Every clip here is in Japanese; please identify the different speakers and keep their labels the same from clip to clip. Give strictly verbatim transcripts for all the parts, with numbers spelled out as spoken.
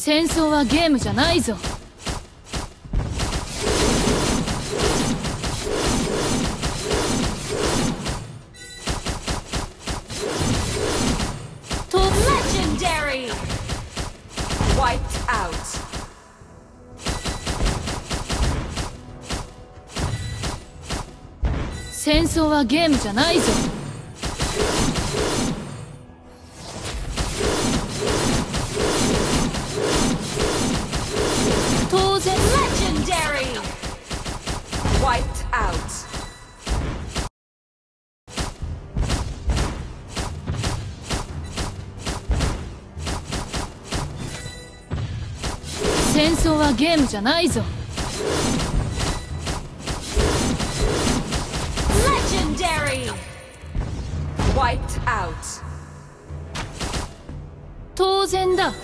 Speaker 1: 戦争はゲームじゃないぞ。と
Speaker 2: Legendary! Wiped out.
Speaker 1: 戦争はゲームじゃないぞ。当然
Speaker 2: Legendary! Wiped out.
Speaker 1: 戦争はゲームじゃないぞ。
Speaker 2: Legendary! Wiped out.
Speaker 1: 当然だ。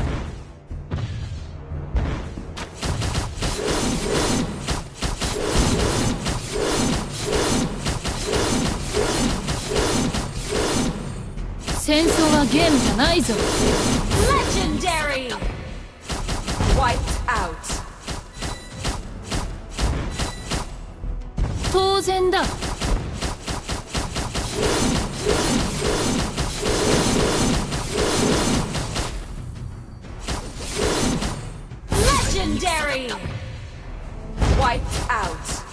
Speaker 1: 戦争はゲームじゃないぞ。
Speaker 2: Legendary! Wiped out.
Speaker 1: 当然だ。
Speaker 2: Legendary! Wiped out.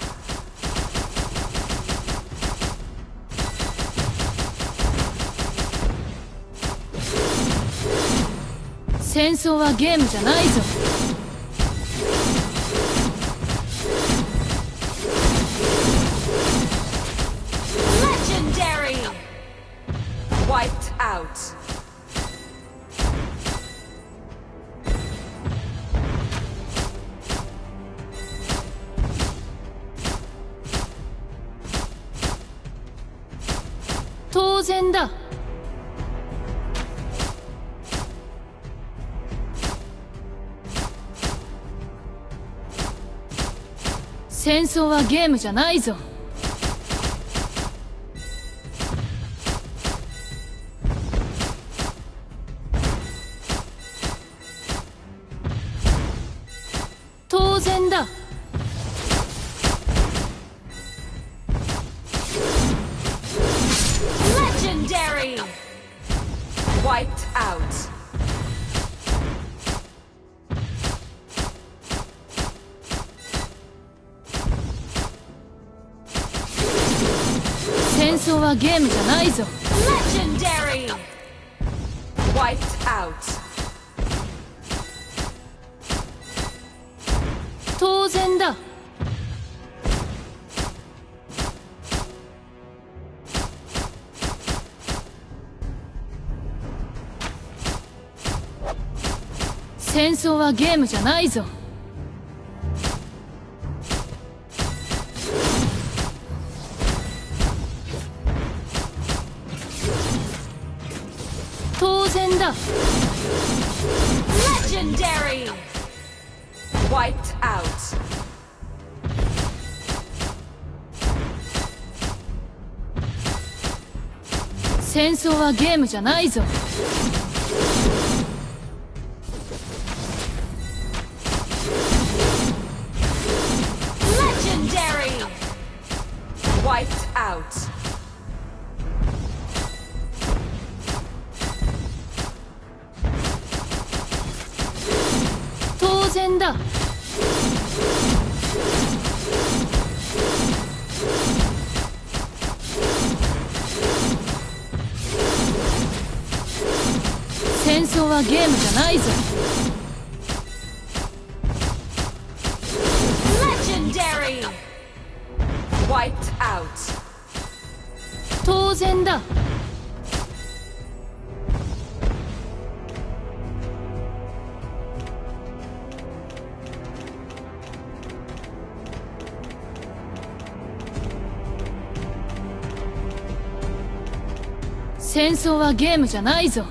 Speaker 1: 戦争はゲームじゃないぞ。
Speaker 2: Legendary! Wiped out.
Speaker 1: 当然だ。戦争はゲームじゃないぞ。当然だ。
Speaker 2: Legendary! Wiped out.
Speaker 1: 戦争はゲームじゃないぞ。
Speaker 2: Legendary! Wiped out.
Speaker 1: 当然だ。戦争はゲームじゃないぞ。当然だ。
Speaker 2: Legendary! Wiped out.
Speaker 1: 戦争はゲームじゃないぞ。
Speaker 2: Legendary! Wiped out.
Speaker 1: 当然だ。戦争はゲームじゃないぞ。
Speaker 2: Legendary! Wiped out.
Speaker 1: 当然だ。戦争はゲームじゃないぞ。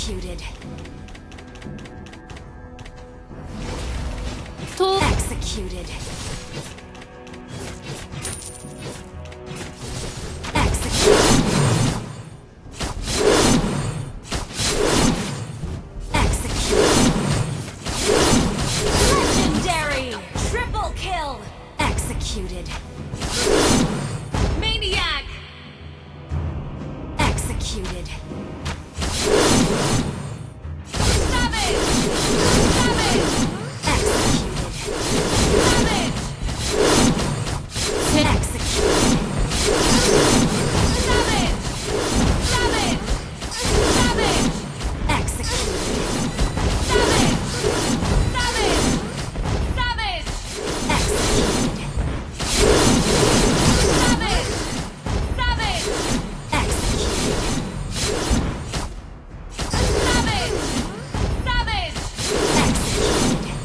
Speaker 3: Executed.
Speaker 1: と
Speaker 3: Executed. Executed. Executed.
Speaker 2: Legendary. Triple kill.
Speaker 3: Executed.
Speaker 2: Maniac.
Speaker 3: Executed.
Speaker 2: Savage. Savage.
Speaker 3: Executed.
Speaker 2: Savage.
Speaker 3: Executed.
Speaker 2: Savage. Savage. Savage.
Speaker 3: Executed.
Speaker 2: Savage. Savage. Savage.
Speaker 3: Executed.
Speaker 2: Savage. Savage.
Speaker 3: Executed.
Speaker 2: Savage. Savage.
Speaker 3: Executed.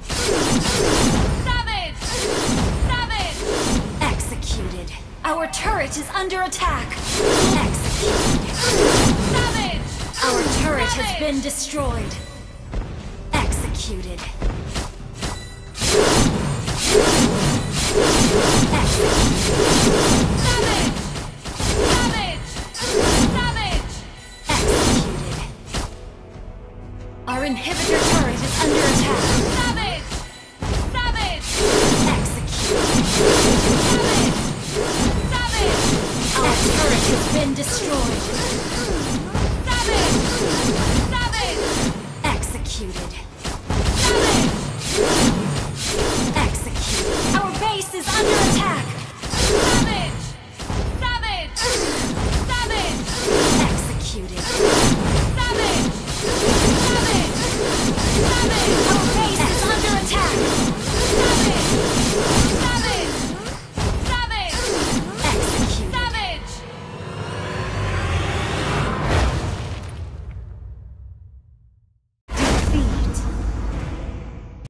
Speaker 2: Savage. Savage.
Speaker 3: Executed. Our turret is under attack. Executed.
Speaker 2: Savage.
Speaker 3: Our turret has been destroyed. Executed.
Speaker 2: Savage. Savage. Savage.
Speaker 3: Executed. Our inhibitor turret is under attack.
Speaker 2: Savage. Savage.
Speaker 3: Executed.
Speaker 2: Savage. Savage.
Speaker 3: Our turret has been destroyed.
Speaker 2: Savage. Savage.
Speaker 3: Executed.
Speaker 2: Savage.
Speaker 3: Executed. Our base is under